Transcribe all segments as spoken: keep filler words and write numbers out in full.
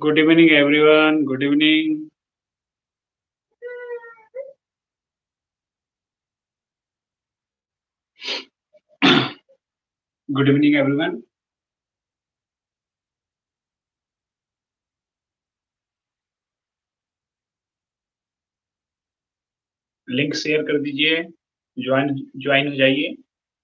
Good evening, everyone. Good evening. Good evening, everyone. Link share कर दीजिए, join join हो जाइए।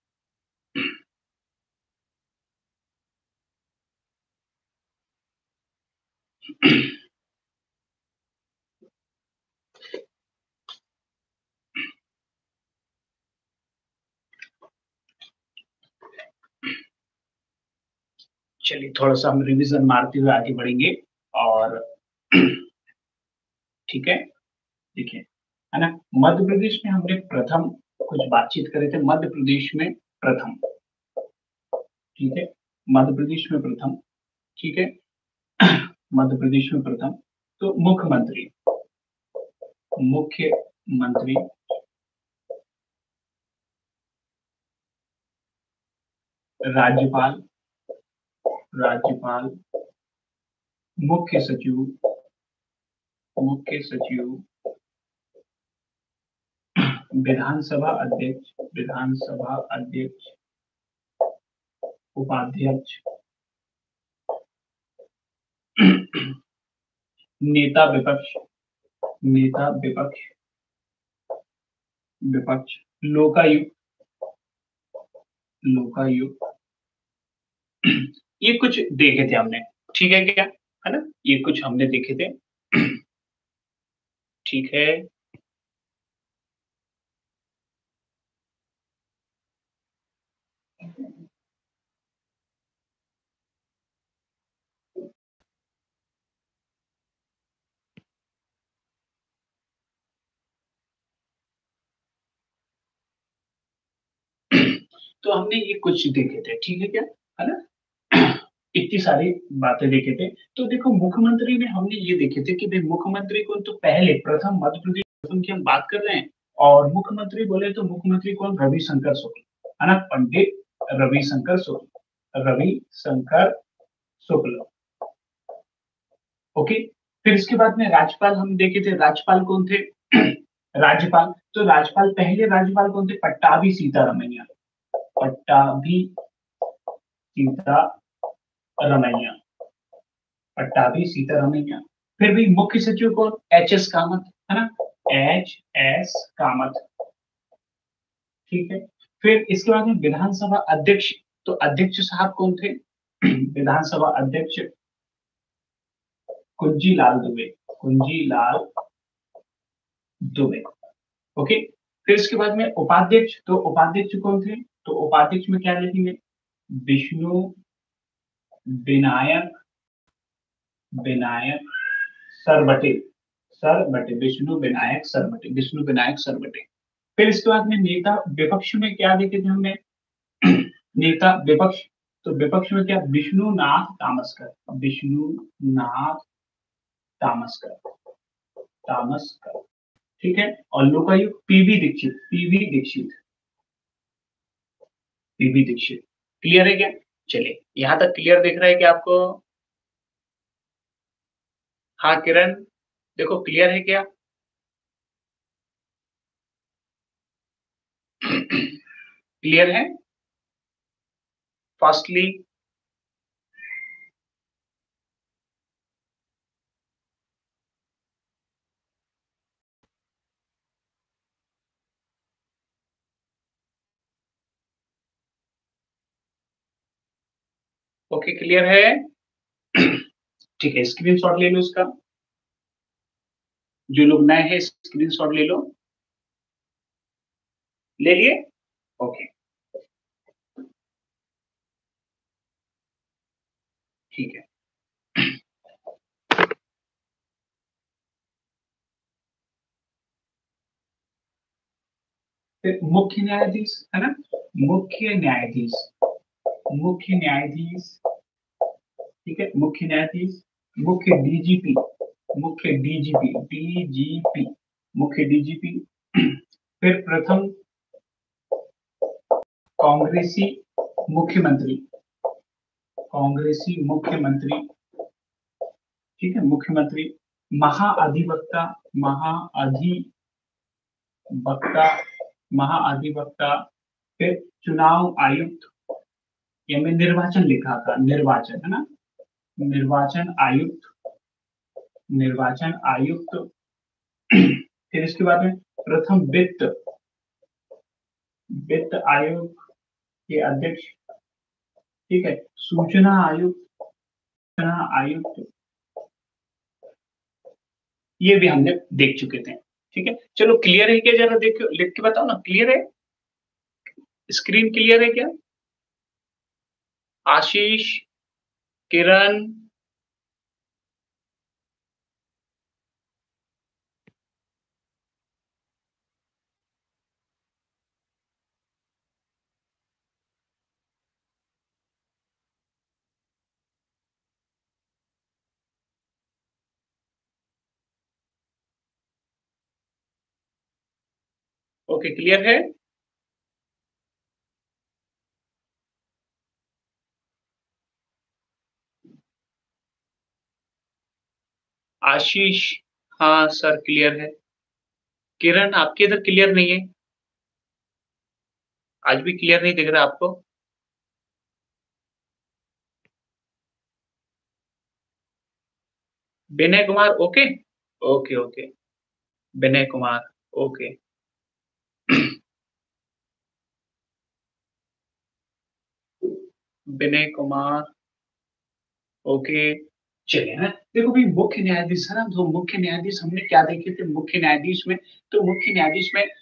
चलिए थोड़ा सा हम रिवीजन मारते हुए आगे बढ़ेंगे और ठीक है, देखिए, है ना? मध्य प्रदेश में हमने प्रथम कुछ बातचीत करे थे, मध्य प्रदेश में प्रथम, ठीक है? मध्य प्रदेश में प्रथम, ठीक है? मध्य प्रदेश में प्रथम, तो मुख्यमंत्री मुख्यमंत्री राज्यपाल राज्यपाल मुख्य सचिव मुख्य सचिव विधानसभा अध्यक्ष विधानसभा अध्यक्ष उपाध्यक्ष नेता विपक्ष नेता विपक्ष विपक्ष लोकायुक्त लोकायुक्त ये कुछ देखे थे हमने, ठीक है क्या? है ना? ये कुछ हमने देखे थे। ठीक है। तो हमने ये कुछ देखे थे, ठीक है क्या? है ना? इतनी सारी बातें देखे थे। तो देखो मुख्यमंत्री में हमने ये देखे थे कि भाई मुख्यमंत्री कौन, तो पहले प्रथम मध्य प्रदेश शासन की हम बात कर रहे हैं और मुख्यमंत्री बोले तो मुख्यमंत्री कौन? रविशंकर शुक्ल, है ना? पंडित रविशंकर शुक्ल रविशंकर शुक्ल ओके। फिर इसके बाद में राज्यपाल हम देखे थे, राज्यपाल कौन थे? राज्यपाल, तो राज्यपाल पहले राज्यपाल कौन थे? पट्टाभी सीतारमैया पट्टाभी सीतारमैया पट्टाभी सीतारमैया। फिर भी मुख्य सचिव कौन? एच एस कामत, है ना? एच एस कामत, ठीक है। फिर इसके बाद में विधानसभा अध्यक्ष, तो अध्यक्ष साहब कौन थे? विधानसभा अध्यक्ष कुंजी लाल दुबे कुंजी लाल दुबे ओके। फिर इसके बाद में उपाध्यक्ष, तो उपाध्यक्ष कौन थे? तो उपाध्यक्ष में क्या लिखेंगे? विष्णु विनायक विनायक सरबटे सरबटे विष्णु विनायक सरबटे विष्णु विनायक सरबटे। फिर इसके बाद में नेता विपक्ष में क्या देखे थे हमने? नेता विपक्ष, तो विपक्ष में क्या? विष्णुनाथ तामसकर विष्णुनाथ तामसकर तामसकर ठीक है। और Lokayukta P V Dixit P V Dixit P V Dixit clear है क्या? चलिए यहां तक क्लियर दिख रहा है क्या आपको? हाँ किरण, देखो क्लियर है क्या? क्लियर है? फर्स्टली ओके, क्लियर है? ठीक है, स्क्रीनशॉट ले लो इसका, जो लोग नए हैं स्क्रीनशॉट ले लो। ले लिए? ओके, ठीक है। फिर मुख्य न्यायाधीश, है ना? मुख्य न्यायाधीश मुख्य न्यायाधीश ठीक है, मुख्य न्यायाधीश मुख्य डीजीपी मुख्य डीजीपी डीजीपी मुख्य डीजीपी। फिर प्रथम कांग्रेसी मुख्यमंत्री कांग्रेसी मुख्यमंत्री ठीक है, मुख्यमंत्री, महाअधिवक्ता, महाअधिवक्ता, महाअधिवक्ता, फिर चुनाव आयुक्त, ये मैं निर्वाचन लिखा था, निर्वाचन है ना, निर्वाचन आयुक्त, निर्वाचन आयुक्त, फिर इसके बाद में प्रथम वित्त, वित्त आयोग के अध्यक्ष, ठीक है, सूचना आयुक्त, सूचना आयुक्त, ये भी हमने देख चुके थे। ठीक है, चलो क्लियर है क्या, जरा देखो लिख के बताओ ना, क्लियर है, स्क्रीन क्लियर है क्या? आशीष, किरण, ओके क्लियर है? आशीष, हाँ सर क्लियर है। किरण आपके इधर क्लियर नहीं है, आज भी क्लियर नहीं दिख रहा आपको? Vinay Kumar, okay okay okay, Vinay Kumar, okay. Vinay Kumar, okay. चलिए ना, देखो भाई मुख्य न्यायाधीश है ना, तो मुख्य न्यायाधीश हमने क्या देखे थे मुख्य न्यायाधीश में, तो मुख्य न्यायाधीश में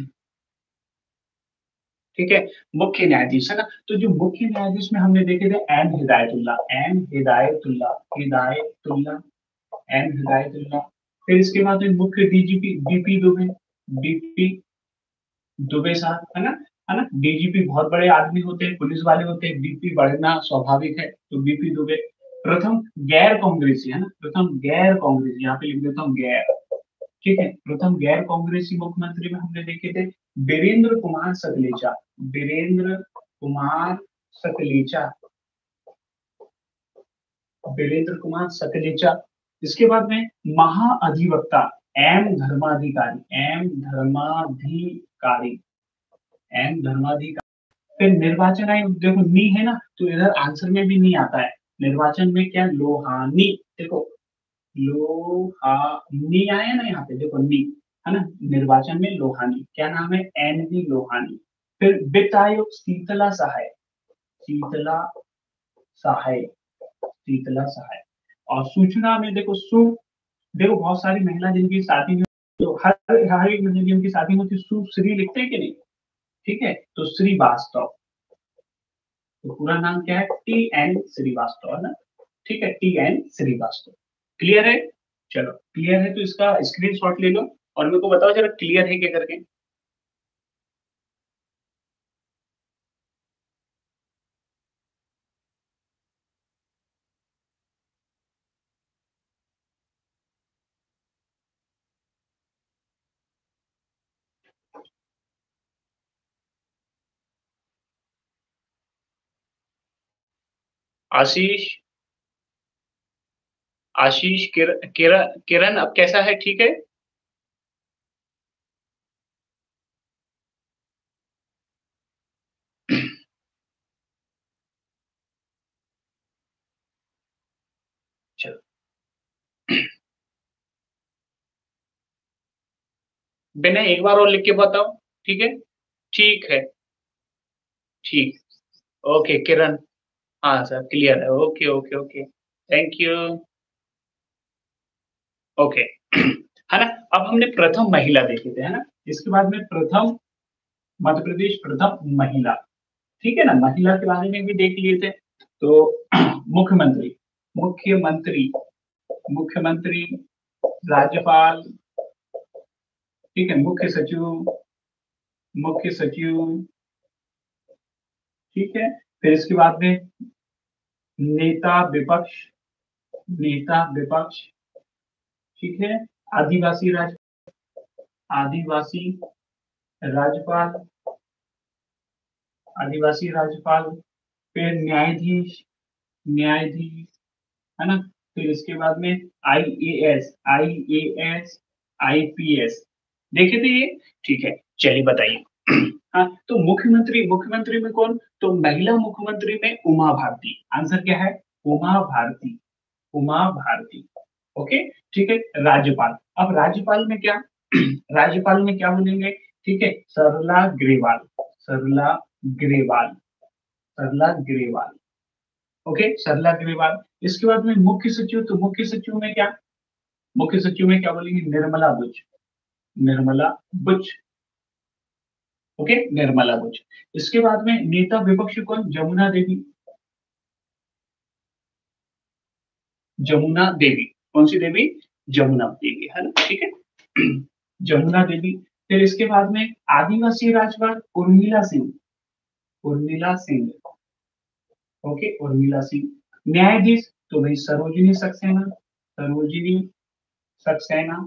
ठीक है, मुख्य न्यायाधीश है ना, तो जो मुख्य न्यायाधीश में हमने देखे थे N Hidayatullah, N Hidayatullah, Hidayatullah, N Hidayatullah, फिर इसके बाद में मुख्य DGP B P, Dubey B P है ना, है ना, डीजीपी बहुत बड़े आदमी होते हैं, पुलिस वाले होते हैं, बीपी बढ़ना स्वाभाविक है, तो बीपी दुबे। प्रथम गैर कांग्रेसी है ना, प्रथम गैर कांग्रेसी, यहाँ पे लिख देता हूँ गैर, ठीक है, प्रथम गैर कांग्रेसी मुख्यमंत्री में हमने देखे थे वीरेंद्र कुमार सकलेचा, वीरेंद्र कुमार सकलेचा, वीरेंद्र कुमार सकलेचा। इसके बाद में महाअधिवक्ता M Dharmadhikari, M Dharmadhikari, M Dharmadhikari. फिर निर्वाचन आयोग, देखो नी है ना, तो इधर आंसर में भी नहीं आता है, निर्वाचन में क्या लोहानी, देखो लोहानी आया ना यहाँ पे, देखो नी है ना, निर्वाचन में लोहानी, क्या नाम है, एन वी लोहानी। फिर वित्त आयोग शीतला सहाय, शीतला सहाय, शीतला सहाय। और सूचना में देखो सु, देखो बहुत सारी महिला जिनकी शादी में, तो हर हर एक महिला जिनकी शादी में होती है, सुश्री लिखते हैं कि नहीं, ठीक है, तो श्रीवास्तव, तो पूरा नाम क्या है, टी एन श्रीवास्तव है ना, ठीक है, टी एन श्रीवास्तव। क्लियर है? चलो क्लियर है तो इसका स्क्रीनशॉट ले लो और मेरे को बताओ जरा क्लियर है क्या करके। आशीष, आशीष, किरण, किरण, किरण अब कैसा है, ठीक है? चलो बिना एक बार और लिख के बताओ, ठीक है, ठीक है, ठीक, ओके किरण, हाँ सर क्लियर है, okay okay okay, thank you, okay. है ना, अब हमने प्रथम महिला देखे थे है ना, इसके बाद में प्रथम मध्य प्रदेश प्रथम महिला, ठीक है ना, महिला के बारे में भी देख लिए थे। तो मुख्यमंत्री, मुख्यमंत्री, मुख्यमंत्री, राज्यपाल, ठीक है, मुख्य सचिव, मुख्य सचिव, ठीक है, फिर इसके बाद में नेता विपक्ष, नेता विपक्ष, ठीक है, आदिवासी राज, आदिवासी राज्यपाल, आदिवासी राज्यपाल, फिर न्यायाधीश, न्यायाधीश, है ना, फिर इसके बाद में I A S, I A S, I P S देखे थे ये? ठीक है, चलिए बताइए। हाँ, तो मुख्यमंत्री मुख्यमंत्री में कौन? तो महिला मुख्यमंत्री में उमा भारती। आंसर क्या है? उमा भारती, उमा भारती। ओके, ठीक है। राज्यपाल, अब राज्यपाल में क्या? राज्यपाल में क्या बोलेंगे? ठीक है, सरला ग्रेवाल, सरला ग्रेवाल, सरला ग्रेवाल। ओके, सरला ग्रेवाल। इसके बाद में मुख्य सचिव, तो मुख्य सचिव में क्या? मुख्य सचिव में क्या बोलेंगे? निर्मला बुच, निर्मला बुच। ओके, निर्मला बुच। इसके बाद में नेता विपक्ष कौन? जमुना देवी, जमुना देवी। कौन सी देवी? जमुना देवी, है ना? ठीक है। जमुना देवी। फिर इसके बाद में आदिवासी राज्यपाल उर्मिला सिंह, उर्मिला सिंह। ओके, उर्मिला सिंह। न्यायाधीश तो भाई Sarojini Saxena, Sarojini Saxena,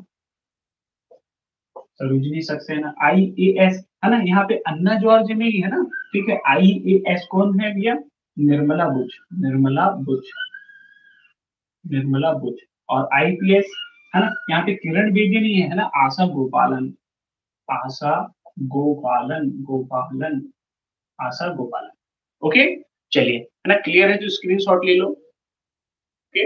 Sarojini Saxena. I A S, है ना? यहाँ पे अन्ना जॉर्ज नहीं है ना? ठीक है, आई ए एस कौन है भैया? निर्मला बुच, निर्मला बुच, निर्मला बुच। और आई पी एस, है ना? यहाँ पे किरण बेदी नहीं है, है ना? आशा गोपालन, आशा गोपालन, गोपालन, आशा गोपालन। ओके, चलिए, है ना? क्लियर है? तो स्क्रीनशॉट ले लो। ओके,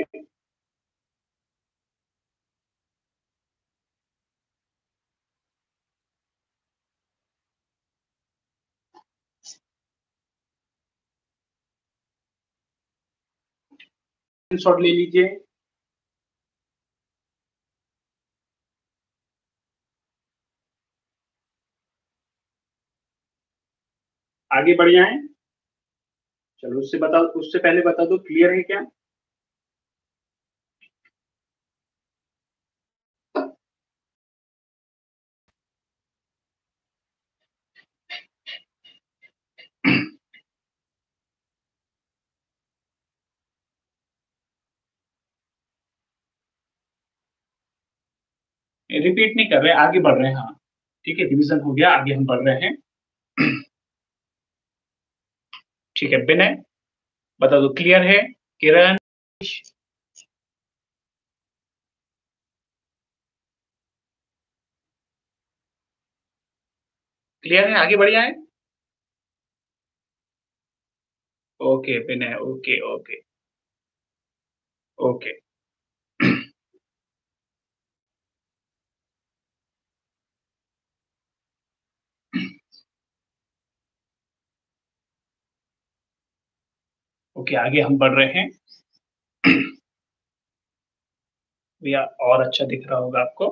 स्क्रीनशॉट ले लीजिए। आगे बढ़ जाएं। चलो, उससे बताओ, उससे पहले बता दो क्लियर है क्या? रिपीट नहीं कर रहे, आगे बढ़ रहे हैं। हाँ, ठीक है, रिवीजन हो गया, आगे हम बढ़ रहे हैं। ठीक है, विनय बता दो क्लियर है? किरण, क्लियर है? आगे बढ़ जाए। Okay Vinay, okay okay okay. Okay, आगे हम बढ़ रहे हैं। भैया और अच्छा दिख रहा होगा आपको।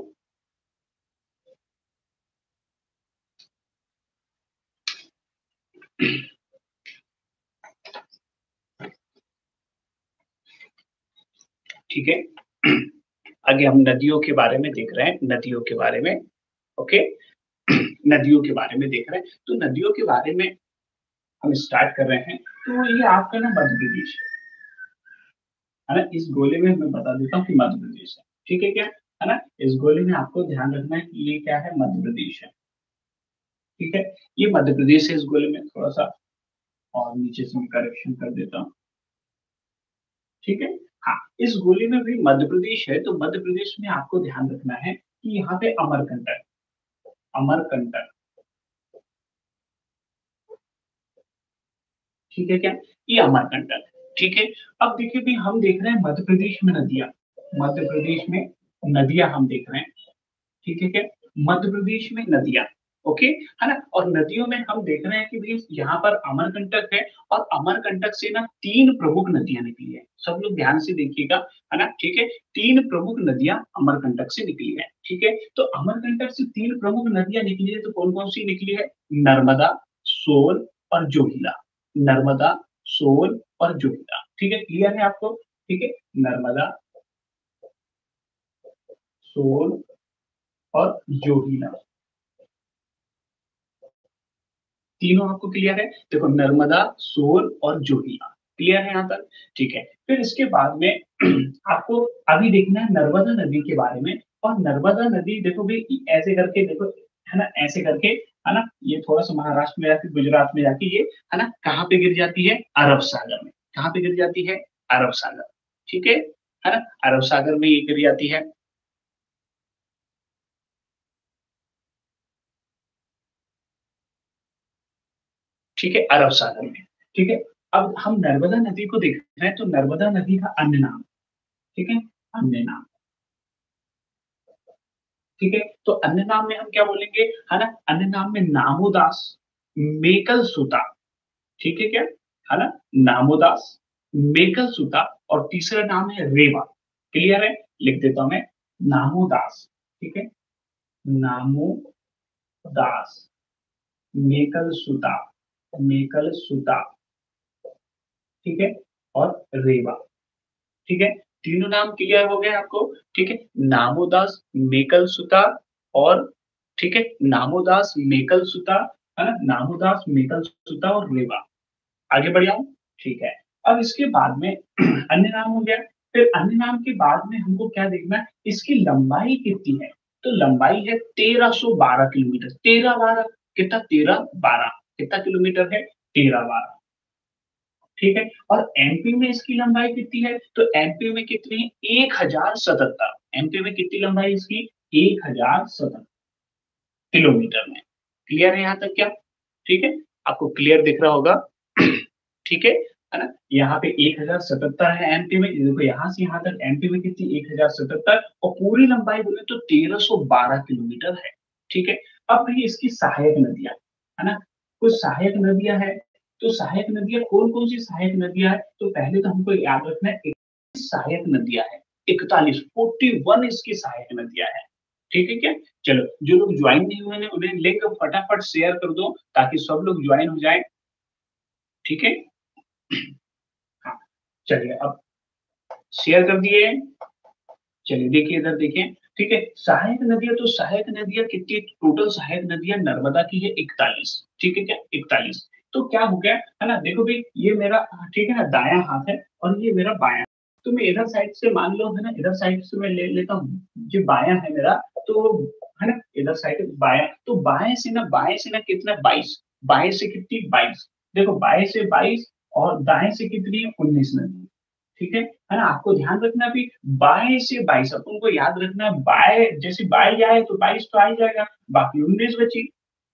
ठीक है, आगे हम नदियों के बारे में देख रहे हैं, नदियों के बारे में। ओके, नदियों के बारे में देख रहे हैं, तो नदियों के बारे में हम स्टार्ट कर रहे हैं। तो ये आपका ना मध्य प्रदेश है ना? इस गोले में मैं बता देता हूँ कि मध्य प्रदेश है। ठीक है क्या? है ना? इस गोले में आपको ध्यान रखना है कि ये क्या है? मध्य प्रदेश है। ठीक है, ये मध्य प्रदेश है। इस गोले में थोड़ा सा और नीचे से मैं करेक्शन कर देता हूँ। ठीक है, हाँ, इस गोले में भी मध्य प्रदेश है। तो मध्य प्रदेश में आपको ध्यान रखना है कि यहाँ पे अमरकंटक, अमरकंटक। ठीक है क्या? ये अमरकंटक। ठीक है, अब देखिए भी हम देख रहे हैं मध्य प्रदेश में नदियां, मध्य प्रदेश में नदियां हम देख रहे हैं। ठीक है क्या? मध्य प्रदेश में नदियां। ओके, है ना? और नदियों में हम देख रहे हैं कि भाई यहाँ पर अमरकंटक है, और अमरकंटक से ना तीन प्रमुख नदियां निकली है। सब लोग ध्यान से देखिएगा, है ना? ठीक है, तीन प्रमुख नदियां अमरकंटक से निकली है। ठीक है, तो अमरकंटक से तीन प्रमुख नदियां निकली है, तो कौन कौन सी निकली है? नर्मदा, सोन और जोगिला। नर्मदा, सोन और जोगिला। ठीक है, क्लियर है आपको? ठीक है, नर्मदा, सोन और जोगिला, तीनों आपको क्लियर है? देखो, नर्मदा, सोन और जोगिला, क्लियर है यहाँ तक? ठीक है, फिर इसके बाद में आपको अभी देखना है नर्मदा नदी के बारे में। और नर्मदा नदी देखो भाई ऐसे करके देखो, है ना? ऐसे करके, है ना? ये थोड़ा सा महाराष्ट्र में जाके, गुजरात में जाके ये, है ना, कहाँ पे गिर जाती है? अरब सागर में। कहाँ पे गिर जाती है? अरब सागर। ठीक है, है ना? अरब सागर में ये गिर जाती है। ठीक है, अरब सागर में, ठीक है? अब हम नर्मदा नदी को देख रहे हैं, तो नर्मदा नदी का अन्य नाम, ठीक है? अन्य नाम, ठीक है? तो अन्य नाम में हम क्या बोलेंगे, है ना? अन्य नाम में नामोदास, मेकल सुता, ठीक है क्या? है ना? नामोदास, मेकल सुता और तीसरा नाम है रेवा। क्लियर है? लिख देता हूँ मैं, नामोदास, ठीक है? नामोदास, मेकल सुता, मेकल सुता, ठीक है? और रेवा, ठीक है? तीनों नाम क्लियर हो गए आपको, ठीक है? नामोदास, मेकल सुता और, ठीक है? नामोदास, मेकल सुता, है ना? नामोदास, मेकल सुता और रेवा। आगे बढ़ जाऊँ? ठीक है। अब इसके बाद में अन्य नाम हो गया, फिर अन्य नाम के बाद में हमको क्या देखना है, इसकी लंबाई कितनी है? तो लंबाई है तेरह सौ बारह किलोमीटर, तेरह बारह कितना? तेरह बारह कितना किलोमीटर है? तेरह बारह, ठीक है? और एमपी में इसकी लंबाई कितनी है? तो एमपी में कितनी है? एक हज़ार सतहत्तर। एमपी में कितनी लंबाई है इसकी? एक हज़ार सतहत्तर किलोमीटर में। क्लियर है यहाँ तक क्या? ठीक है? आपको क्लियर दिख रहा होगा। ठीक है, है ना? यहाँ पे एक हज़ार सतहत्तर है एमपी में, देखो यहाँ से यहाँ तक एमपी में कितनी? एक हज़ार सतहत्तर और पूरी लंबाई बोले तो तेरह सौ बारह किलोमीटर है, ठीक है? अब रही इसकी सहायक नदियाँ, है ना? कुछ सहायक नदियाँ हैं, तो सहायक नदियाँ कौन-कौन सी सहायक नदियाँ हैं? तो पहले तो हमको याद रखना है इकतालीस सहायक नदियाँ हैं, इकतालीस, इकतालीस इसकी सहायक नदियाँ हैं, ठीक है क्या? चलो, जो लोग जॉइन नहीं हुए हैं उन्हें लिंक फटाफट शेयर कर दो ताकि सब लोग जॉइन हो जाएँ, ठीक है? हाँ, चलिए अब शेयर कर दिए। चलिए देखिए इधर देखिए, ठीक है? सहायक नदियाँ, तो सहायक नदियाँ कितनी? टोटल सहायक नदियाँ नर्मदा की है इकतालीस, ठीक है क्या? इकतालीस। तो क्या हो गया, है ना? देखो भई ये मेरा, ठीक है ना, दायाँ हाथ है और ये मेरा बायाँ। तो मैं इधर साइड से मान लो, है ना, इधर साइड से मैं ले लेता हूँ, ये बायाँ है मेरा, तो है ना, इधर साइड बायाँ, तो बाएँ से ना, बाएँ से ना कितना? बाईस, बाएँ से कितनी? बाईस। देखो बाएँ से बाईस और दाएँ से कितनी है? उन्नीस नदी, ठीक है? है ना? आपको ध्यान रखना भी बाएँ से बाईस, अपन को याद रखना बाएँ, जैसे बाएँ आए तो बाईस तो आ ही जाएगा, बाकी उन्नीस बची,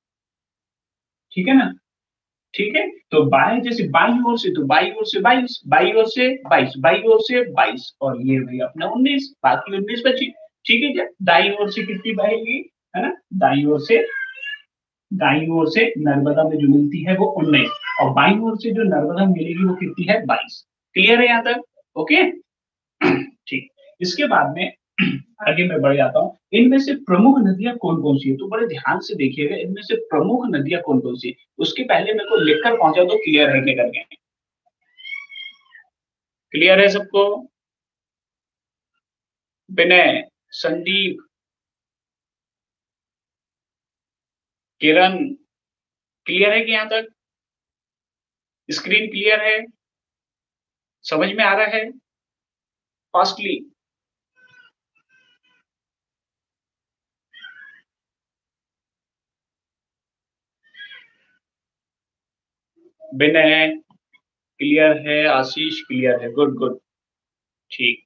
ठीक है ना? ठीक है? तो बाएँ जैसे बाईं ओर से, तो बाईं ओर से बाईस, बाईं ओर से बाईस, बाईं ओर से बाईस और ये भई अपना उन्नीस, बाकी उन्नीस बची, ठीक है क्या? दाईं ओर से कितनी बहेगी, है ना? दाईं ओर से, दाईं ओर से नर्मदा में जो मिलती है वो उन्नीस और बाईं ओर से जो नर्मदा मिलेगी वो कितनी है? बाईस। क्लियर है यहाँ तक? ओके? ठीक। इसके बाद में आगे मैं बढ़ जाता हूँ। इनमें से प्रमुख नदियाँ कौन-कौन सी है? तो बड़े ध्यान से देखिएगा, इनमें से प्रमुख नदियाँ कौन-कौन सी है? उसके पहले मेरे को लिखकर पहुँचा दो क्लियर है क्या करके। क्लियर है सबको? विनय, संदीप, किरण, क्लियर है कि यहाँ तक? स्क्रीन क्लियर है? समझ में आ रहा है? फास्टली। विनय क्लियर है, आशीष क्लियर है, गुड, गुड, ठीक।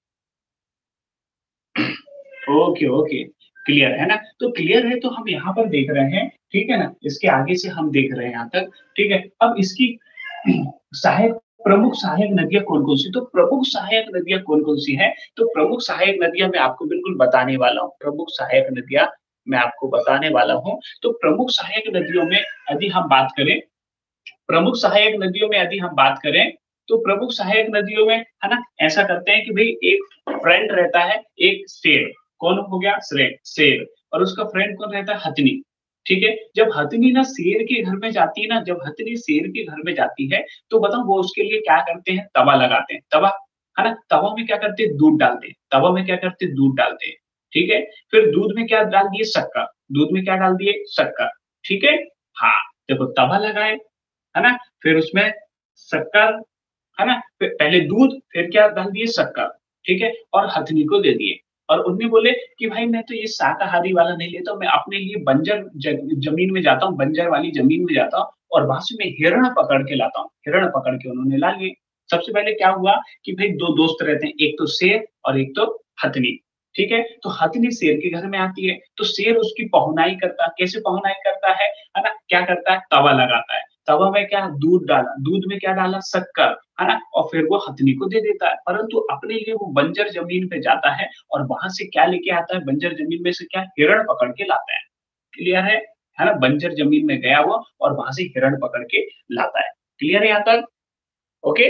ओके, ओके, क्लियर है ना? तो क्लियर है तो हम यहाँ पर देख रहे हैं, ठीक है ना? इसके आगे से हम देख रहे हैं यहाँ तक, ठीक है? अब इसकी सहायक, प्रमुख सहायक नदियाँ कौन-कौन सी? तो प्रमुख सहायक नदियाँ कौन-कौन सी हैं? तो प्रमुख सहायक नदियाँ मैं आपको बिल्कुल बताने वाला हूँ। प्रमुख सहायक नदियाँ मैं आपको बताने वाला हूँ। तो प्रमुख सहायक नदियों में यदि हम बात करें, प्रमुख सहायक नदियों में यदि हम बात करें, तो प्रमुख सहायक नदियों में, है ना, ऐसा करते हैं कि भई एक फ्रेंड रहता है, एक शेर, कौन हो गया? श्रे शेर और उसका फ्रेंड कौन रहता है? हथिनी, ठीक है? जब हथिनी ना शेर के घर में जाती है ना, जब हथिनी शेर के घर में जाती है, तो बताओ वो उसके लिए क्या करते हैं? तवा लगाते हैं, तवा, है ना? तवा में क्या करते हैं? दूध डालते हैं, तवा में क्या करते हैं? दूध डालते हैं, ठीक है? फिर दूध में क्या डाल दिए? शक्कर, दूध में क्या डाल दिए? शक्कर, ठीक है? हाँ, देखो तवा लगाए, है ना? फिर उसमें शक्कर, है ना? फिर पहले दूध, फिर क्या डाल दिए? शक्कर, ठीक है? और हथनी को दे दिए और उन्हें बोले कि भाई मैं तो ये शाकाहारी वाला नहीं लेता हूँ, मैं अपने लिए बंजर ज ज़मीन में जाता हूँ, बंजर वाली ज़मीन में जाता हूँ और वहाँ से मैं हिरण पकड़ के लाता हूँ। हिरण पकड़ के उन्होंने ला लिए, सबसे पहले क्या हुआ कि भाई दो दोस्त रहते हैं, एक तो शेर और एक तो हथनी, ठीक है? तो हथनी शेर के घर में आती है, तो शेर उसकी पहुनाई करता है, कैसे पहुनाई करता है, है ना? क्या करता है, तवा लगाता है, तवा में क्या दूध डाला, दूध में क्या डाला, शक्कर, है ना? और फिर वो हथनी को दे देता है, परंतु अपने लिए वो बंजर ज़मीन पे जाता है और वहाँ से क्या लेके आता है, बंजर ज़मीन में से क्या हिरण पकड़ के लाता है। क्लियर है? है ना? बंजर ज़मीन में गया वो और वहाँ से हिरण पकड़ के लाता है। क्लियर है यहाँ तक? ओके?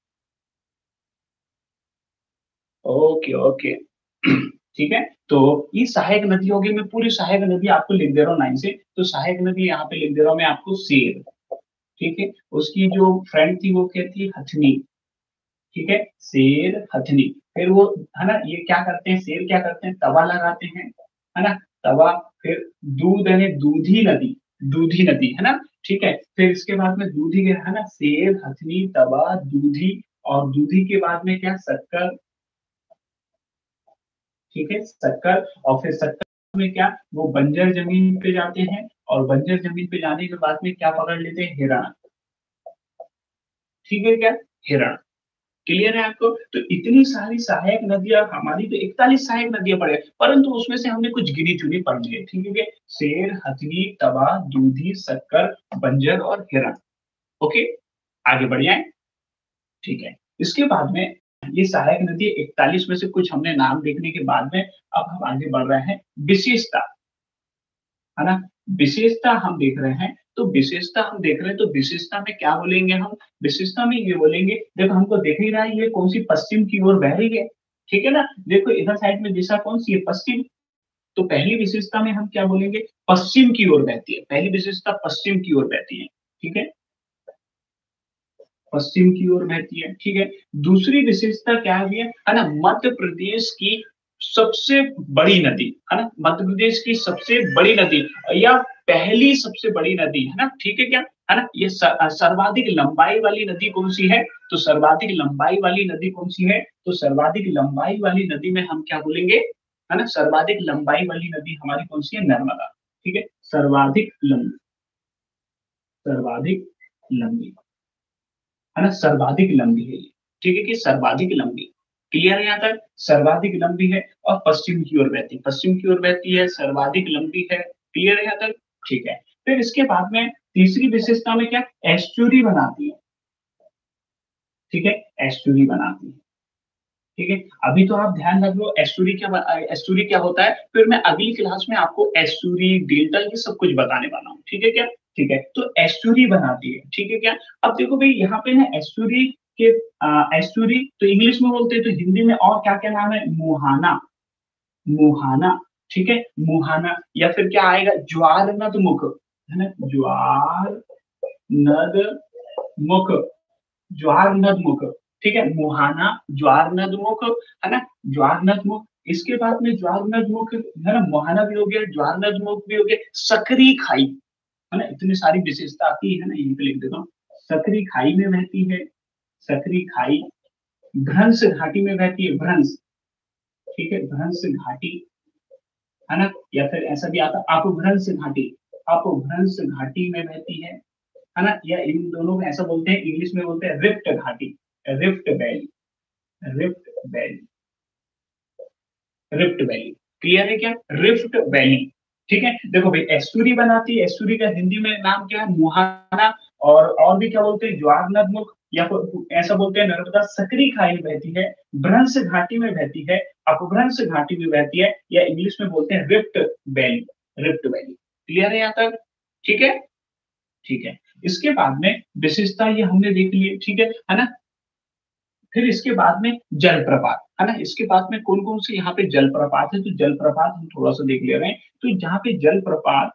Okay, okay. ठीक है? तो ये सहायक नदी होगी, मैं पूरी सहायक नदी आपको लिख दे रहा हूँ लाइन से। तो सहायक नदी यहाँ पे लिख दे रहा हूँ मैं आपको शेर, ठीक है? उसकी जो फ्रेंड थी वो क्या थी, हथनी, ठीक है? शेर, हथनी। फिर वो है ना, ये क्या करते हैं, शेर क्या करते हैं, तवा लगाते हैं, है ना? तवा, फिर दूध यानी दूधी नदी, दूधी नदी, है ना? ठीक है? फिर इसके बाद में दूधी के है ना, शेर, हथनी, तवा, दूधी और दूधी के बाद में क्या, शक्कर, ठीक है? शक्कर और फिर शक्कर में क्या, वो बंजर ज़मीन पे जाते हैं और बंजर ज़मीन पे जाने के बाद में क्या पकड़ लेते हैं, हिरण, ठीक है क्या? हिरण। क्लियर है आपको? तो इतनी सारी सहायक नदियाँ हमारी तो इकतालीस सहायक नदियाँ पड़े, परंतु उसमें से हमने कुछ गिनी-चुनी पढ़ ली है, ठीक है क्या? शेर, हथनी, तवा, दूधी, शक्कर, बंजर और हिरण। ओके? आगे बढ़ जाएँ? ठीक है। इसके बाद में ये सहायक नदी इकतालीस में से कुछ हमने नाम देखने के बाद में अब हम आगे बढ़ रहे हैं विशेषता, है ना? विशेषता हम देख रहे हैं, तो विशेषता हम देख रहे हैं, तो विशेषता में क्या बोलेंगे हम? विशेषता में ये बोलेंगे, देखो हमको दिख ही रहा है ये कौन-सी पश्चिम की ओर बह रही है, ठीक है ना? देखो इधर साइड में दिशा कौन-सी है? पश्चिम। तो पहली विशेषता में हम क्या बोलेंगे? पश्चिम की ओर बहती है, पहली विशेषता पश्चिम की ओर बहती है, ठीक है? पश्चिम की ओर बहती है, ठीक है? दूसरी विशेषता क्या है भैया? है ना? मध्य प्रदेश की सबसे बड़ी नदी, है ना? मध्य प्रदेश की सबसे बड़ी नदी या पहली सबसे बड़ी नदी, है ना? ठीक है क्या? है ना? ये स अ, सर्वाधिक लंबाई वाली नदी कौन-सी है? तो सर्वाधिक लंबाई वाली नदी कौन-सी है? तो सर्वाधिक लंबाई वाली नदी में हम क्या बोलेंगे? है ना? सर्वाधिक लंबाई वाली नदी हमारी कौन-सी है? नर्मदा, ठीक है? सर्वाधिक लंब सर्वाधिक लंबी। है ना? सर्वाधिक लंबी है ये, ठीक है कि सर्वाधिक लंबी। क्लियर है यहाँ तक? सर्वाधिक लंबी है और पश्चिम की ओर बहती है, पश्चिम की ओर बहती है, सर्वाधिक लंबी है। क्लियर है यहाँ तक? ठीक है। फिर इसके बाद में तीसरी विशेषता में क्या, एस्चुरी बनाती है, ठीक है? एस्चुरी बनाती है। ठीक है? अभी तो आप ध्यान रख लो एस्चुरी क्या ब अ, एस्चुरी क्या होता है, फिर मैं अगली क्लास में आपको एस्चुरी, डेल्टा ये सब कुछ बताने वाला हूँ, ठीक है क्या? ठीक है, तो एस्चुरी बनाती है, ठीक है क्या? अब देखो भई यहाँ पे ना एस्चुरी के अ, एस्चुरी तो इंग्लिश में बोलते हैं, तो हिंदी में और क्या-क्या नाम है? मुहाना, मुहाना, ठीक है? मुहाना या फिर क्या आएगा? ज्वार नदमुख, है ना? ज्वार नदमुख। ज्वार नदमुख, ठीक है? मुहाना, ज्वार नदमुख, है ना? ज्वार नदमुख, इसके बाद में ज्वार नदमुख, है ना? मुहाना भी हो गया, ज्वार नदमुख भी हो गया, सकरी खाई, है ना? इतनी सारी विशेषता आती है ना, यहीं पे लिख देता हूँ। सकरी खाई में बहती है, सकरी खाई, भ्रंश घाटी में बहती है, भ्रंश, ठीक है? भ्रंश घाटी, है ना? या फिर ऐसा भी आता है अपभ्रंश घाटी, अपभ्रंश घाटी में बहती है, है ना? या इन दोनों में ऐसा बोलते हैं, इंग्लिश में बोलते हैं रिफ्ट घाटी, rift valley, rift valley, rift valley. Clear है क्या? रिफ्ट वैली, ठीक है? देखो भाई एस्टुरी बनाती है, एस्टुरी का हिंदी में नाम क्या है? मुहाना। और और भी क्या बोलते हैं? ज्वार नदमुख या फिर ऐसा बोलते हैं नर्मदा सकरी खाई में बहती है, भ्रंश घाटी में बहती है, अपभ्रंश घाटी में बहती है, या इंग्लिश में बोलते हैं rift valley, rift valley. Clear है यहाँ तक? ठीक है? ठीक है। इसके बाद में विशेषता ये हमने देख ली है, ठीक है, है ना? फिर इसके बाद में जलप्रपात, है ना? इसके बाद में कौन-कौन से यहाँ पे जलप्रपात है, तो जलप्रपात हम थोड़ा-सा देख ले रहे हैं। तो जहाँ पे जलप्रपात,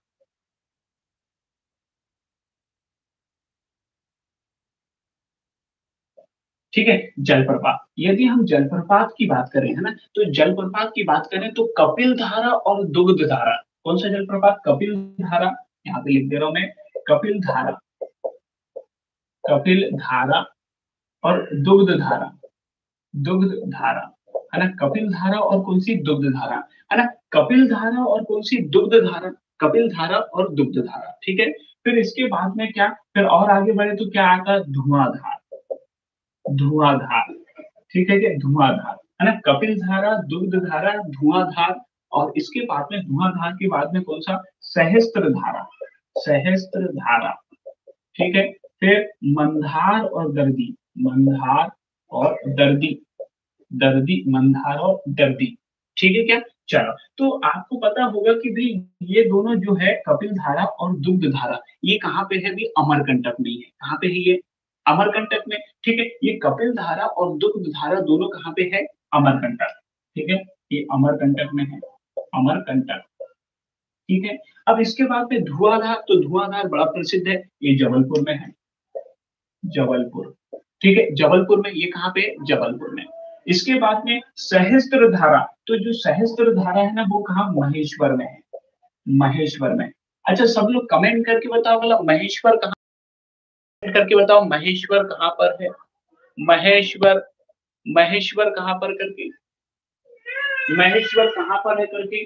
ठीक है, जलप्रपात। यदि हम जलप्रपात की बात करें, है ना? तो जलप्रपात की बात करें तो कपिल धारा और दुग्ध धारा। कौन-सा जलप्रपात? कपिल धारा, यहाँ पे लिख दे रहा हूँ मैं, कपिल धारा, कपिल धारा और दुग्ध धारा। दुग्ध धारा, है ना? कपिल धारा और कौन-सी? दुग्ध धारा, है ना? कपिल धारा और कौन-सी? दुग्ध धारा, कपिल धारा और दुग्ध धारा, ठीक है? फिर इसके बाद में क्या, फिर और आगे बढ़े तो क्या आता है? धुआंधार, धुआंधार, ठीक है क्या, धुआंधार, है ना, कपिल धारा, दुग्ध धारा, धुआंधार, और इसके बाद में धुआंधार के बाद में कौन सा, सहस्त्र धारा, सहस्त्र धारा, ठीक है। फिर मंधार और दर्दी, मंधार और दर्दी, दर्दी, मंधार और दर्दी, ठीक है क्या। चलो, तो आपको पता होगा कि भाई ये दोनों जो है कपिल धारा और दुग्ध धारा, ये कहाँ पे है भी, अमरकंटक में ही है। कहाँ पे है ये, अमरकंटक में, ठीक है। ये कपिल धारा और दुग्ध धारा दोनों कहाँ पे है, अमरकंटक, ठीक है, ये अमरकंटक में है, अमरकंटक, ठीक है। अब इसके बाद में धुआंधार, तो धुआंधार बड़ा प्रसिद्ध है, ये जबलपुर में है, जबलपुर, ठीक है, जबलपुर में, ये कहाँ पे, जबलपुर में। इसके बाद में सहस्त्र धारा, तो जो सहस्त्र धारा है ना वो कहाँ, महेश्वर में है, महेश्वर में। अच्छा, सब लोग कमेंट करके बताओ, मतलब महेश्वर कहाँ, करके बताओ महेश्वर कहाँ पर है, महेश्वर, महेश्वर कहाँ पर करके, महेश्वर कहाँ पर है करके।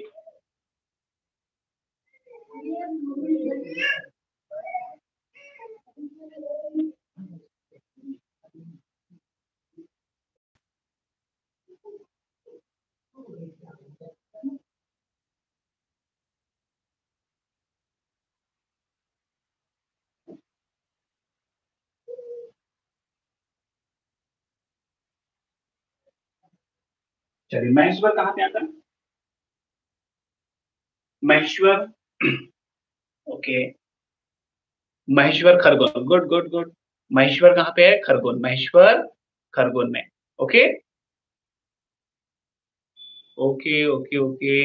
चलिए, महेश्वर कहाँ पे आता है, Maheshwar, okay, Maheshwar Khargone, good good good. Maheshwar कहाँ पे है, खरगोन, महेश्वर खरगोन में, okay okay okay okay,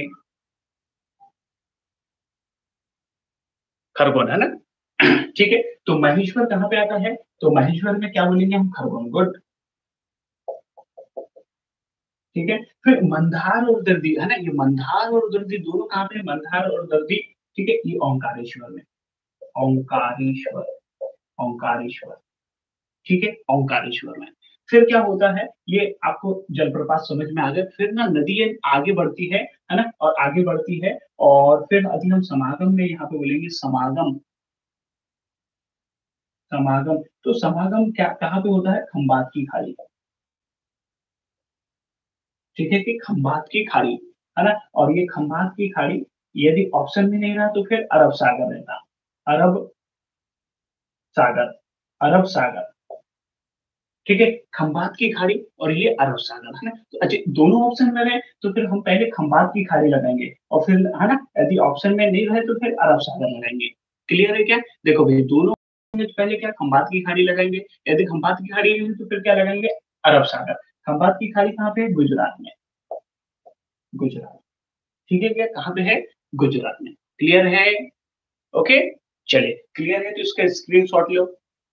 Khargone, है ना। ठीक है, तो महेश्वर कहाँ पे आता है, तो महेश्वर में क्या बोलेंगे हम, खरगोन, गुड, ठीक है। फिर मंदार और दर्दी, है ना, ये मंदार और दर्दी दोनों कहाँ पे है, मंदार और दर्दी, ठीक है, ये ओंकारेश्वर में, ओंकारेश्वर, ओंकारेश्वर, ठीक है, ओंकारेश्वर में। फिर क्या होता है, ये आपको जलप्रपात समझ में आ गया। फिर ना नदी ये आगे बढ़ती है है ना, और आगे बढ़ती है, और फिर अभी हम समागम में यहाँ पे बोलेंगे, समागम, समागम, तो समागम क्या कहाँ पे होता है, खंबात की खाड़ी, ठीक है, कि खंबात की खाड़ी, है ना। और ये खंबात की खाड़ी, यदि ऑप्शन में नहीं रहा तो फिर अरब सागर रहता, अरब सागर, अरब सागर, ठीक है, खंबात की खाड़ी और ये अरब सागर, है ना। तो अच्छा, दोनों ऑप्शन में रहे तो फिर हम पहले खंबात की खाड़ी लगाएंगे, और फिर, है ना, यदि ऑप्शन में नहीं रहे तो फिर अरब सागर लगाएंगे। क्लियर है क्या, देखो भाई, दोनों में पहले क्या, खंबात की खाड़ी लगाएंगे, यदि खंबात की खाड़ी नहीं है तो फिर क्या लगाएंगे, अरब सागर। खंबात की खाड़ी कहाँ पे है, गुजरात में, गुजरात, ठीक है क्या, कहाँ पे है, गुजरात में। क्लियर है, ओके, चलिए, क्लियर है तो इसका स्क्रीनशॉट लो,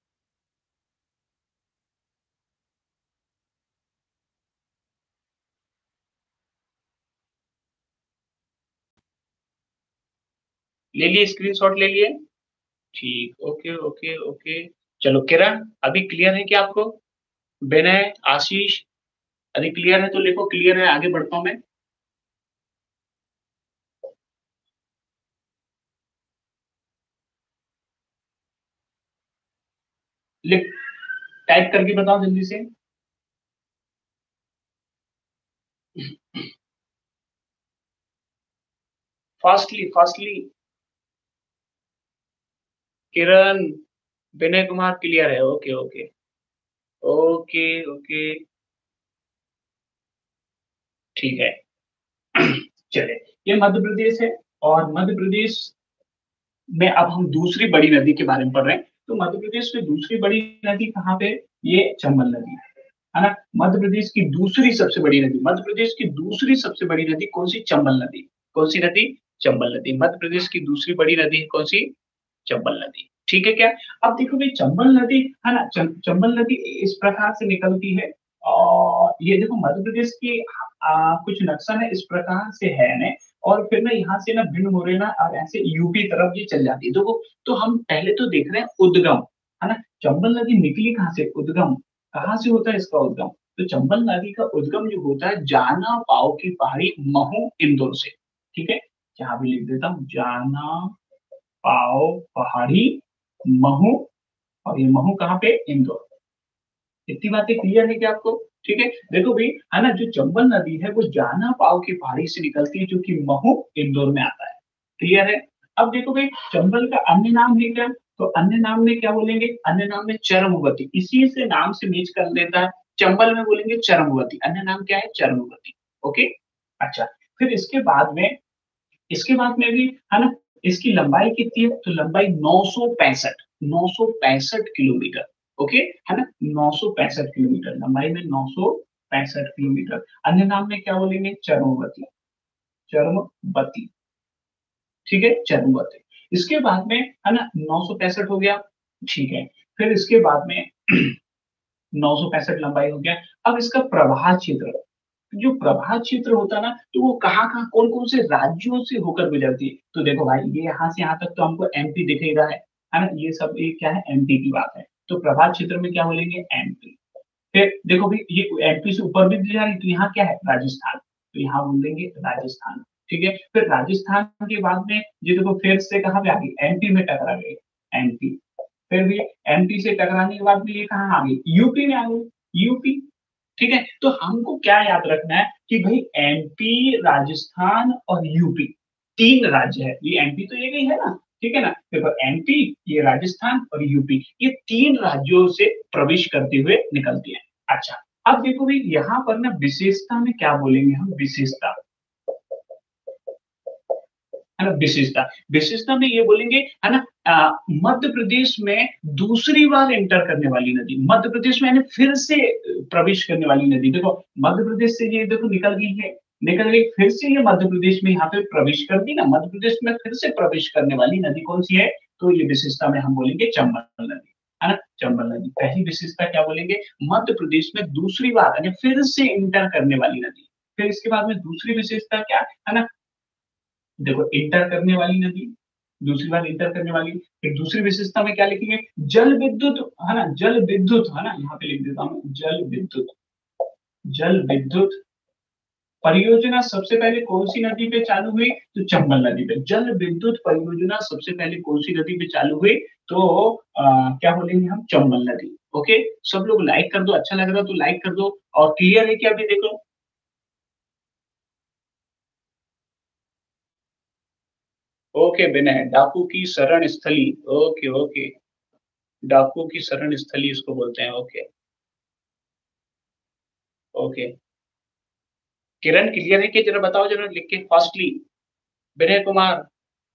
ले लिए, स्क्रीनशॉट ले लिए, ठीक, ओके ओके ओके। चलो किरण, अभी क्लियर है क्या आपको, विनय, आशीष, अभी क्लियर है तो लिखो, क्लियर है, आगे बढ़ता हूं मैं, लिख, टाइप करके बताओ जल्दी से, fastly fastly. Kiran, Vinay Kumar clear है, ओके ओके ओके ओके, ठीक है। चलिए, ये मध्य प्रदेश है, और मध्य प्रदेश में अब हम दूसरी बड़ी नदी के बारे में पढ़ रहे हैं। तो मध्य प्रदेश में दूसरी बड़ी नदी कहाँ पे, ये चंबल नदी है ना। मध्य प्रदेश की दूसरी सबसे बड़ी नदी, मध्य प्रदेश की दूसरी सबसे बड़ी नदी कौन सी, चंबल नदी, कौन सी नदी, चंबल नदी, मध्य प्रदेश की दूसरी बड़ी नदी है कौन सी, चंबल नदी, ठीक है क्या। अब देखो भाई, चंबल नदी, है ना, चं- चंबल नदी इस प्रकार से निकलती है, और ये देखो मध्य प्रदेश की आ, कुछ नक्शा है इस प्रकार से है ना, और फिर ना यहाँ से ना भिंड मुरैना और ऐसे यूपी तरफ ये चल जाती है, देखो। तो हम पहले तो देख रहे हैं उद्गम, है ना, चंबल नदी निकली कहाँ से, उद्गम कहाँ से होता है इसका उद्गम, तो चंबल नदी का उद्गम जो होता है जाना पाव की पहाड़ी, महू, इंदौर से, ठीक है। यहाँ भी लिख देता हूँ, जाना पाओ पहाड़ी, महू, और ये महू कहाँ पे, इंदौर, इतनी बातें क्लियर है क्या आपको? ठीक है, देखो भई, है ना, जो चंबल नदी है वो जाना पाव की पहाड़ी से निकलती है जो कि महू, इंदौर में आता है। क्लियर है? अब देखो भई, चंबल का अन्य नाम है क्या? तो अन्य नाम में क्या बोलेंगे? अन्य नाम में चरमवती, इसी से नाम से मैच कर लेता है। चंबल में बोलेंगे चरमवती, अन्य नाम क्या है? चरमवती। ओके? अच्छा, फिर इसके बाद में इसके बाद में भी, है ना, इसकी लंबाई कितनी है? तो लंबाई नौ सौ पैंसठ नौ सौ पैंसठ किलोमीटर, ओके, है ना? नौ सौ पैंसठ किलोमीटर, लंबाई में नौ सौ पैंसठ किलोमीटर। अन्य नाम में क्या बोलेंगे? चरमवती, चरमवती, ठीक है? चरमवती। इसके बाद में, है ना, नौ सौ पैंसठ हो गया, ठीक है। फिर इसके बाद में नौ सौ पैंसठ लंबाई हो गया। अब इसका प्रवाह क्षेत्र, जो प्रभात क्षेत्र होता है ना, तो वो कहाँ-कहाँ, कौन-कौन से राज्यों से होकर गुजरती है? तो देखो भाई, ये यहाँ से यहाँ तक तो हमको एमपी दिख ही रहा है, है ना? ये सब ये क्या है? एमपी की बात है। तो प्रभात क्षेत्र में क्या बोलेंगे? एमपी। फिर देखो भई, ये एमपी से ऊपर भी जा रही है, तो यहाँ क्या है? राजस्थान। तो यहाँ बोल देंगे राजस्थान, ठीक है? फिर राजस्थान के बाद में ये देखो फिर से कहाँ पे आ गई? एमपी में टकरा गई, एमपी। फिर भी एमपी से टकराने के बाद में ये कहाँ आ गई? यूपी में आ गई, यूपी। ठीक है? तो हमको क्या याद रखना है कि भई एमपी, राजस्थान और यूपी तीन राज्य है। ये एमपी तो ये गई है ना, ठीक है ना? देखो एमपी, ये राजस्थान और यूपी, ये तीन राज्यों से प्रवेश करते हुए निकलती है। अच्छा, अब देखो भई, यहाँ पर ना विशेषता में क्या बोलेंगे हम? विशेषता, है ना? विशेषता, विशेषता में ये बोलेंगे, है ना, अ, मध्य प्रदेश में दूसरी बार एंटर करने वाली नदी, मध्य प्रदेश में यानी फिर से अ, प्रवेश करने वाली नदी। देखो मध्य प्रदेश से ये देखो निकल गई है, निकल गई, फिर से ये मध्य प्रदेश में यहाँ पे प्रवेश कर दी ना, मध्य प्रदेश में फिर से प्रवेश करने वाली नदी कौन-सी है? तो ये विशेषता में हम बोलेंगे चंबल नदी, है ना? चंबल नदी। पहली विशेषता क्या बोलेंगे? मध्य प्रदेश में दूसरी बार यानी फिर से एंटर करने वाली नदी। फिर इसके बाद में दूसरी विशेषता क्या है ना? देखो इंटर करने वाली नदी, दूसरी बार इंटर करने वाली, फिर दूसरी विशेषता में क्या लिखेंगे? जल विद्युत, है ना? जल विद्युत, है ना? यहाँ पे लिख देता हूँ जल विद्युत, जल विद्युत परियोजना सबसे पहले कौन-सी नदी पे चालू हुई? तो चंबल नदी पे। जल विद्युत परियोजना सबसे पहले कौन-सी नदी पे चालू हुई? तो अ, क्या बोलेंगे हम? चंबल नदी। ओके? सब लोग लाइक कर दो, अच्छा लग रहा है तो लाइक कर दो और क्लियर है क्या अभी देखो? ओके विनय, डाकू की शरण स्थली, ओके, ओके। डाकुओं की शरण स्थली इसको बोलते हैं, ओके, ओके। किरण क्लियर है कि ज़रा बताओ ज़रा लिख के fastly? Vinay Kumar,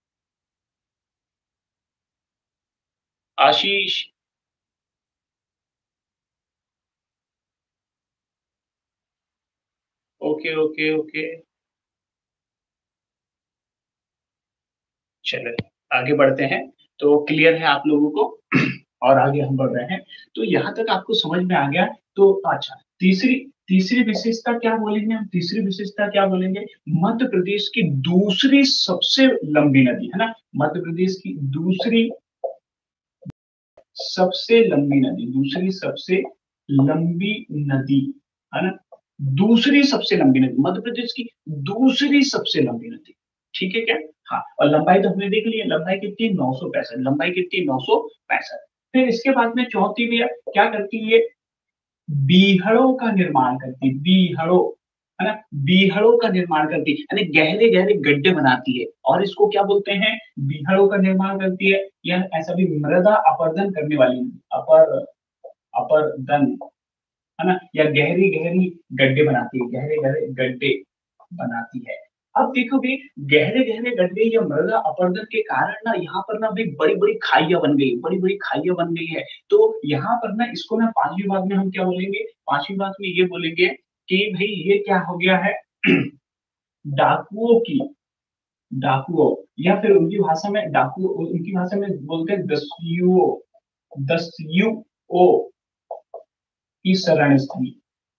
Ashish, okay, okay, okay. चलो, आगे बढ़ते हैं। तो क्लियर है आप लोगों को और आगे हम बढ़ रहे हैं। तो यहाँ तक आपको समझ में आ गया। तो अच्छा, तीसरी तीसरी विशेषता क्या बोलेंगे हम? तीसरी विशेषता क्या बोलेंगे? मध्य प्रदेश की दूसरी सबसे लंबी नदी, है ना? मध्य प्रदेश की दूसरी सबसे लंबी नदी, दूसरी सबसे लंबी नदी, है ना? दूसरी सबसे लंबी नदी, मध्य प्रदेश की दूसरी सबसे लंबी नदी, ठीक है क्या? हाँ, और लंबाई तो हमने देख ली है, लंबाई कितनी है? नौ सौ पैंसठ, लंबाई कितनी है? नौ सौ पैंसठ। फिर इसके बाद में चौथी भी है, क्या करती है? बीहड़ों का निर्माण करती है, बीहड़ों, है ना? बीहड़ों का निर्माण करती है, यानी गहरे-गहरे गड्ढे बनाती है और इसको क्या बोलते हैं? बीहड़ों का निर्माण करती है या ऐसा भी मृदा अपरदन करने वाली, अपर अपरदन, है ना? या गहरी-गहरी गड्ढे बनाती है, गहरे-गहरे गड्ढे बनाती है। अब देखोगे गहरे-गहरे गड्ढे या मृदा अपरदन के कारण ना यहाँ पर ना भई बड़ी-बड़ी खाइयाँ बन गई, बड़ी-बड़ी खाइयाँ बन गई है। तो यहाँ पर ना इसको ना पाँचवीं बात में हम क्या बोलेंगे? पाँचवीं बात में ये बोलेंगे कि भई ये क्या हो गया है? डाकुओं की, डाकुओं, या फिर उनकी भाषा में डाकू, उनकी भाषा में बोलते हैं दस्युओं, दस्युओं की शरण स्थली,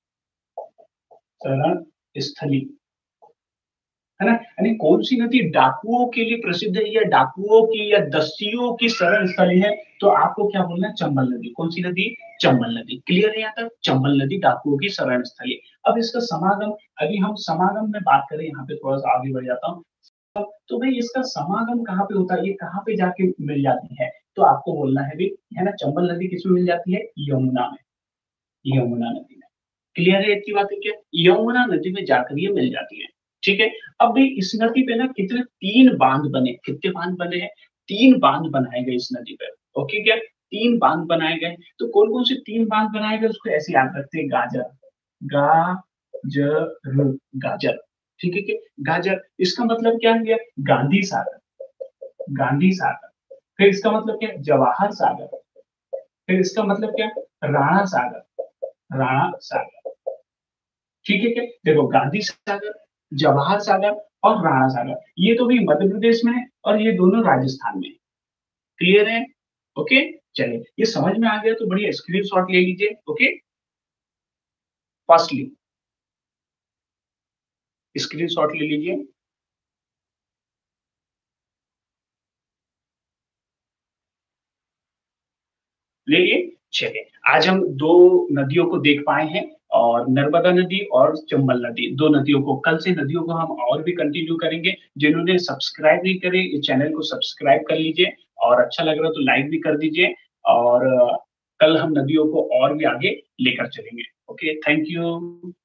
शरण स्थली। है ना? यानी कौन-सी नदी डाकुओं के लिए प्रसिद्ध है या डाकुओं की या दस्युओं की शरण स्थली है? तो आपको क्या बोलना है? चंबल नदी। कौन-सी नदी? चंबल नदी। क्लियर है यहाँ तक? चंबल नदी डाकुओं की शरण स्थली। अब इसका समागम, अभी हम समागम में बात करें, यहाँ पे थोड़ा-सा आगे बढ़ जाता हूँ। तो भई इसका समागम कहाँ पे होता है? ये कहाँ पे जाके मिल जाती है? तो आपको बोलना है भई, है ना, चंबल नदी किसमें मिल जाती है? यमुना में। यमुना नदी में। क्लियर है इतनी बातें क्या? यमुना नदी में जाकर ये मिल जाती है, ठीक है? अब भी इस नदी पे ना कितने तीन बाँध बने, कितने बाँध बने हैं? तीन बाँध बनाए गए इस नदी पे, ओके क्या? तीन बाँध बनाए गए, तो कौन-कौन से तीन बाँध बनाए गए उसको ऐसे याद रखते हैं गाजर, गा ज र गाजर, ठीक है क्या? गाजर इसका मतलब क्या हो गया? गांधी सागर, गांधी सागर। फिर इसका मतलब क्या है? जवाहर सागर। फिर इसका मतलब क्या है? राणा सागर, राणा सागर। ठीक है क्या? देखो गांधी सागर, जवाहर सागर और राणा सागर, ये तो भी मध्य प्रदेश में है और ये दोनों राजस्थान में है। क्लियर है? ओके? चलिए, ये समझ में आ गया तो बढ़िया स्क्रीनशॉट ले लीजिए, ओके? फर्स्टली स्क्रीनशॉट ले लीजिए। ले लिए? चलिए, आज हम दो नदियों को देख पाए हैं और नर्मदा नदी और चंबल नदी, दो नदियों को। कल से नदियों को हम और भी कंटिन्यू करेंगे। जिन्होंने सब्सक्राइब नहीं करे, इस चैनल को सब्सक्राइब कर लीजिए और अच्छा लग रहा तो लाइक भी कर दीजिए और अ, कल हम नदियों को और भी आगे लेकर चलेंगे। Okay, thank you.